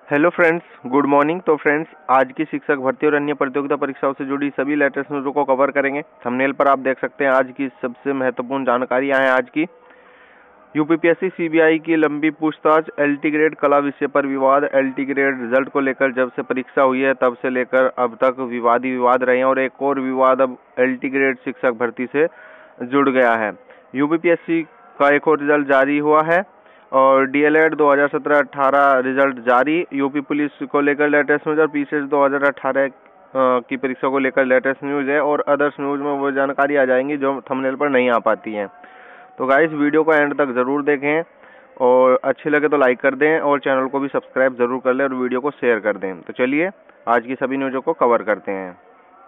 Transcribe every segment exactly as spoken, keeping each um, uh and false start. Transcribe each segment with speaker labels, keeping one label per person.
Speaker 1: Hello friends, good morning. तो friends, आज की शिक्षक भर्ती और अन्य प्रतियोगिता परीक्षाओं से जुड़ी सभी लेटेस्ट न्यूज़ों को कवर करेंगे। थंबनेल पर आप देख सकते हैं आज की सबसे महत्वपूर्ण जानकारियां हैं आज की। यूपीपीएससी सीबीआई की लंबी पूछताछ, एलटी ग्रेड कला विषय पर विवाद। एलटी ग्रेड रिजल्ट को लेकर जब से परीक्षा हुई है तब से लेकर अब तक विवाद ही विवाद रहे हैं और एक और विवाद अब एलटी ग्रेड शिक्षक भर्ती से जुड़ गया है। यूपीपीएससी का एक और रिजल्ट जारी हुआ है और डीएलएड दो हज़ार सत्रह अठारह रिजल्ट जारी। यूपी पुलिस को लेकर लेटेस्ट न्यूज और पीसीएस दो हज़ार अठारह की परीक्षा को लेकर लेटेस्ट न्यूज है और अदर्स न्यूज में वो जानकारी आ जाएंगी जो थंबनेल पर नहीं आ पाती हैं। तो गाइस, वीडियो को एंड तक जरूर देखें और अच्छी लगे तो लाइक कर दें और चैनल को भी सब्सक्राइब जरूर कर लें और वीडियो को शेयर कर दें। तो चलिए आज की सभी न्यूज़ों को कवर करते हैं।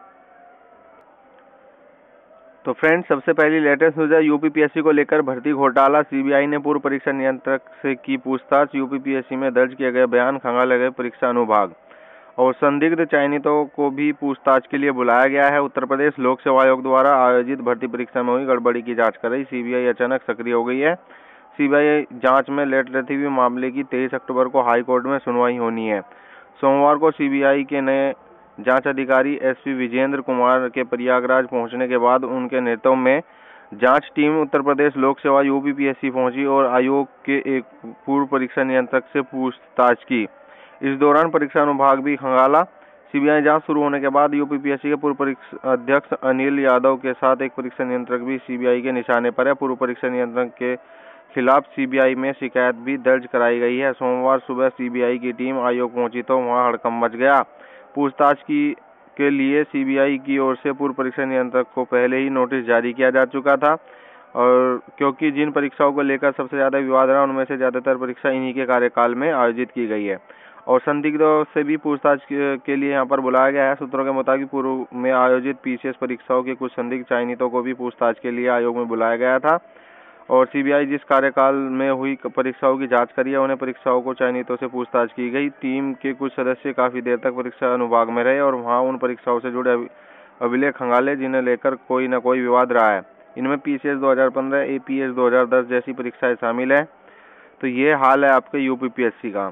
Speaker 1: तो फ्रेंड्स, सबसे पहली लेटेस्ट न्यूज है यूपीपीएससी को लेकर भर्ती घोटाला। सीबीआई ने पूर्व परीक्षा नियंत्रक से की पूछताछ। यूपीपीएससी में दर्ज किए गए बयान खंगाले गए परीक्षा अनुभाग और संदिग्ध चयनितों को भी पूछताछ के लिए बुलाया गया है। उत्तर प्रदेश लोक सेवा आयोग द्वारा आयोजित भर्ती परीक्षा में हुई गड़बड़ी की जांच कर रही सीबीआई अचानक सक्रिय हो गई है। सीबीआई जांच में लेट रहते हुए मामले की तेईस अक्टूबर को हाई कोर्ट में सुनवाई होनी है। सोमवार को सीबीआई के नए जांच अधिकारी एसपी विजेंद्र कुमार के प्रयागराज पहुंचने के बाद उनके नेतृत्व में जांच टीम उत्तर प्रदेश लोक सेवा यूपीपीएससी पहुंची और आयोग के एक पूर्व परीक्षा नियंत्रक से पूछताछ की। इस दौरान परीक्षा अनुभाग भी खंगाला। सीबीआई जांच शुरू होने के बाद यूपीपीएससी के पूर्व परीक्षा अध्यक्ष अनिल यादव के साथ एक परीक्षा नियंत्रक भी सीबीआई के निशाने पर है। पूर्व परीक्षा नियंत्रक के खिलाफ सीबीआई में शिकायत भी दर्ज कराई गई है। सोमवार सुबह सीबीआई की टीम आयोग पहुंची तो वहां हड़कंप मच गया। पूछताछ की के लिए सीबीआई की ओर से पूर्व परीक्षा नियंत्रक को पहले ही नोटिस जारी किया जा चुका था और क्योंकि जिन परीक्षाओं को लेकर सबसे ज्यादा विवाद रहा उनमें से ज्यादातर परीक्षा इन्हीं के कार्यकाल में आयोजित की गई है और संदिग्धों से भी पूछताछ के लिए यहां पर बुलाया गया है। सूत्रों के मुताबिक पूर्व में आयोजित पीसीएस परीक्षाओं के कुछ संदिग्ध चयनितों को भी पूछताछ के लिए आयोग में बुलाया गया था और सीबीआई जिस कार्यकाल में हुई परीक्षाओं की जांच करी है उन्हें परीक्षाओं को चयनितों से पूछताछ की गई। टीम के कुछ सदस्य काफी देर तक परीक्षा अनुभाग में रहे और वहां उन परीक्षाओं से जुड़े अभिलेख खंगाले जिन्हें लेकर कोई न कोई विवाद रहा है। इनमें पीसीएस दो हज़ार पंद्रह, एपीएस दो हज़ार दस जैसी परीक्षाएं शामिल है। तो ये हाल है आपके यूपीपीएससी का।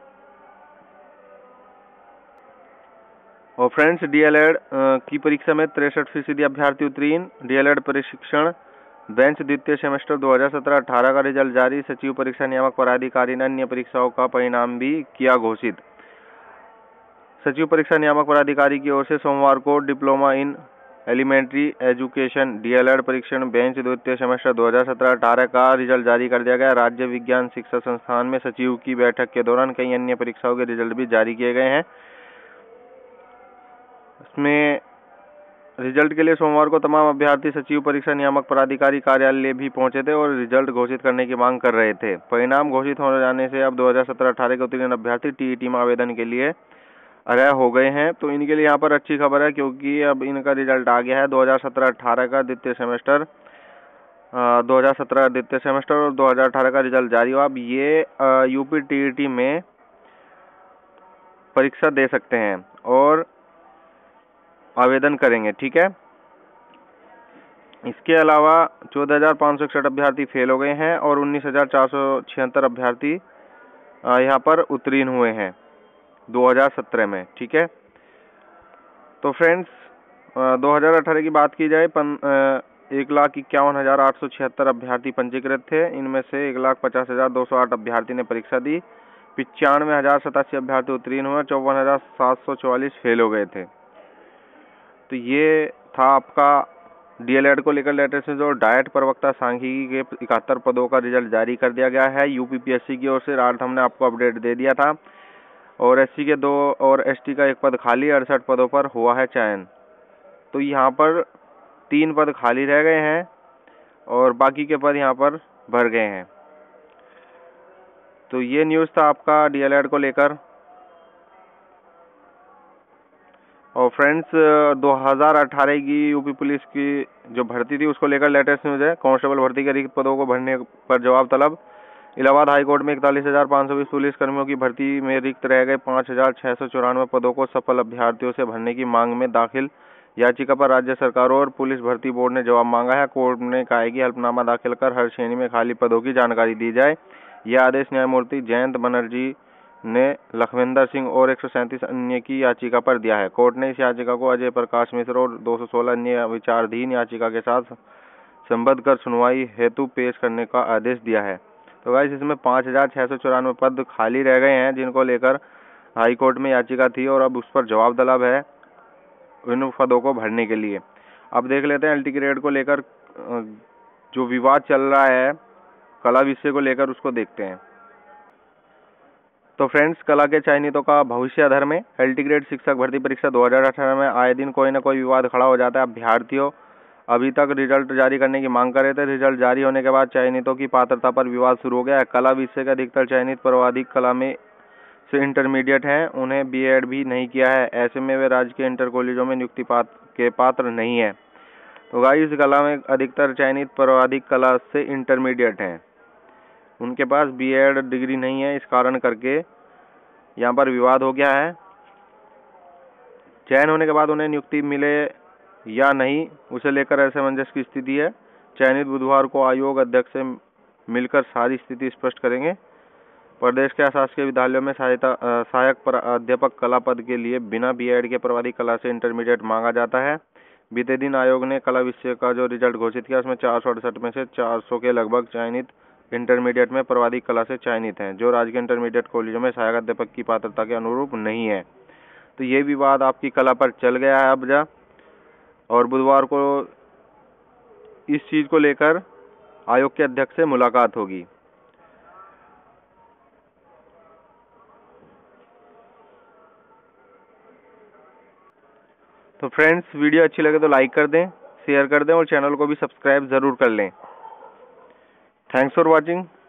Speaker 1: और फ्रेंड्स, डीएलएड की परीक्षा में तिरसठ फीसदी अभ्यर्थी उत्तीर्ण। डीएलएड प्रशिक्षण बेंच द्वितीय सेमेस्टर दो हज़ार सत्रह अठारह का रिजल्ट जारी। सचिव परीक्षा नियामक पदाधिकारी ने अन्य परीक्षाओं का परिणाम भी किया घोषित। सचिव परीक्षा नियामक पदाधिकारी की ओर से सोमवार को diploma in elementary education DElEd परीक्षण बेंच द्वितीय सेमेस्टर दो हज़ार सत्रह अठारह का रिजल्ट जारी कर दिया गया। राज्य विज्ञान शिक्षा संस्थान में सचिव की बैठक के दौरान कई अन्य परीक्षाओं के रिजल्ट भी जारी किए गए हैं। इसमें रिजल्ट के लिए सोमवार को तमाम अभ्यर्थी सचिव परीक्षा नियामक पदाधिकारी कार्यालय भी पहुंचे थे और रिजल्ट घोषित करने की मांग कर रहे थे। परिणाम घोषित हो जाने से अब दो हज़ार सत्रह अठारह के उत्तीर्ण अभ्यर्थी टीईटी में आवेदन के लिए अर्ह हो गए हैं। तो इनके लिए यहाँ पर अच्छी खबर है क्योंकि अब इनका रिजल्ट आ गया है। दो हज़ार सत्रह अठारह का द्वितीय सेमेस्टर दो हज़ार सत्रह द्वितीय सेमेस्टर और दो हज़ार अठारह का रिजल्ट जारी हुआ। अब ये यूपी टीईटी में परीक्षा दे सकते हैं और आवेदन करेंगे। ठीक है। इसके अलावा चौदह हजार पाँच सौ इकसठ अभ्यर्थी फेल हो गए हैं और उन्नीस हजार चार सौ छिहत्तर अभ्यर्थी यहाँ पर उत्तीर्ण हुए हैं दो हज़ार सत्रह में। ठीक है। तो फ्रेंड्स, दो हज़ार अठारह की बात की जाए, एक लाख इक्यावन हजार आठ सौ छिहत्तर अभ्यर्थी पंजीकृत थे। इनमें से एक लाख पचास हजार दो सौ आठ अभ्यर्थी ने परीक्षा दी। पिचानवे हजार सतासी अभ्यर्थी उत्तीर्ण हुए, चौवन हजार सात सौ चौवालीस फेल हो गए थे। तो ये था आपका डीएलएड को लेकर लेटेस्ट न्यूज और डाइट प्रवक्ता सांख्यिकी के इकहत्तर पदों का रिजल्ट जारी कर दिया गया है यूपीपीएससी की ओर से। रात हमने आपको अपडेट दे दिया था और एससी के दो और एसटी का एक पद खाली, अड़सठ पदों पर हुआ है चयन। तो यहाँ पर तीन पद खाली रह गए हैं और बाकी के पद यहाँ पर भर गए हैं। तो ये न्यूज़ था आपका डीएलएड को लेकर। और फ्रेंड्स, दो हज़ार अठारह की यूपी पुलिस की जो भर्ती थी उसको लेकर लेटेस्ट न्यूज़ है। कांस्टेबल भर्ती के रिक्त पदों को भरने पर जवाब तलब। इलाहाबाद हाईकोर्ट में इकतालीस हजार पाँच सौ बीस पुलिस कर्मियों की भर्ती में रिक्त रह गए पाँच हजार छः सौ चौरानवे पदों को सफल अभ्यर्थियों से भरने की मांग में दाखिल याचिका पर राज्य सरकारों और पुलिस भर्ती बोर्ड ने जवाब मांगा है। कोर्ट ने कहा है कि हल्फनामा दाखिल कर हर श्रेणी में खाली पदों की जानकारी दी जाए। यह आदेश न्यायमूर्ति जयंत बनर्जी ने लखविंदर सिंह और एक सौ सैंतीस अन्य की याचिका पर दिया है। कोर्ट ने इस याचिका को अजय प्रकाश मिश्र और दो सौ सोलह अन्य विचाराधीन याचिका के साथ संबद्ध कर सुनवाई हेतु पेश करने का आदेश दिया है। तो गाइस इसमें पाँच हजार छह सौ चौरानवे पद खाली रह गए हैं, जिनको लेकर हाई कोर्ट में याचिका थी और अब उस पर जवाब तलब है इन पदों को भरने के लिए। अब देख लेते हैं एल टी ग्रेड को लेकर जो विवाद चल रहा है कला विषय को लेकर, उसको देखते हैं। तो फ्रेंड्स, कला के चयनितों का भविष्य अधर में एल टी ग्रेड शिक्षक भर्ती परीक्षा दो हज़ार अठारह में आए दिन कोई न कोई विवाद खड़ा हो जाता है। अभ्यर्थियों अभी तक रिजल्ट जारी करने की मांग कर रहे थे। रिजल्ट जारी होने के बाद चयनितों की पात्रता पर विवाद शुरू हो गया है। कला विषय के अधिकतर चयनित पर्वधिक कला में से इंटरमीडिएट हैं, उन्हें बी एड भी नहीं किया है। ऐसे में वे राज्य के इंटर कॉलेजों में नियुक्ति के पात्र नहीं है। तो गाइस इस कला में अधिकतर चयनित पर्वधिक कला से इंटरमीडिएट हैं, उनके पास बी एड डिग्री नहीं है। इस कारण करके यहाँ पर विवाद हो गया है। चयन होने के बाद उन्हें नियुक्ति मिले या नहीं, उसे लेकर असमंजस की स्थिति है। चयनित बुधवार को आयोग अध्यक्ष से मिलकर सारी स्थिति स्पष्ट करेंगे। प्रदेश के शासकीय विद्यालयों में सहायता सहायक अध्यापक कला पद के लिए बिना बी एड के पर्वधिक कला से इंटरमीडिएट मांगा जाता है। बीते दिन आयोग ने कला विषय का जो रिजल्ट घोषित किया उसमें चार सौ अड़सठ में से चार सौ के लगभग चयनित इंटरमीडिएट में पर्वधिक कला से चयनित हैं, जो राज्य के इंटरमीडिएट कॉलेजों में सहायक अध्यापक की पात्रता के अनुरूप नहीं है। तो ये विवाद आपकी कला पर चल गया है अब जा, और बुधवार को इस चीज को लेकर आयोग के अध्यक्ष से मुलाकात होगी। तो फ्रेंड्स, वीडियो अच्छी लगे तो लाइक कर दें, शेयर कर दें और चैनल को भी सब्सक्राइब जरूर कर लें। Thanks for watching.